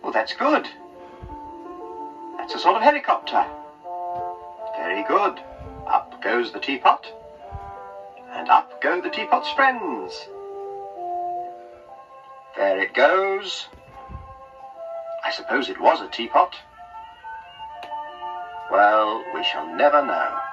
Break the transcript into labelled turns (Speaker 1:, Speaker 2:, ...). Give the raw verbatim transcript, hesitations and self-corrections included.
Speaker 1: Well, that's good. That's a sort of helicopter. Very good. Up goes the teapot. And up go the teapot's friends. There it goes. I suppose it was a teapot. Well, we shall never know.